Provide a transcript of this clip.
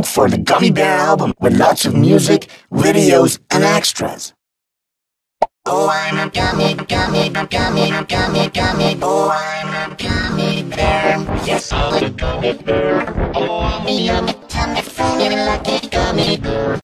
look for the Gummy Bear album with lots of music, videos, and extras. Oh, I'm a gummy bear. Oh, I'm a gummy bear. Yes, I'm a gummy bear. Oh, I'm a yummy, tummy, funny, lucky gummy bear.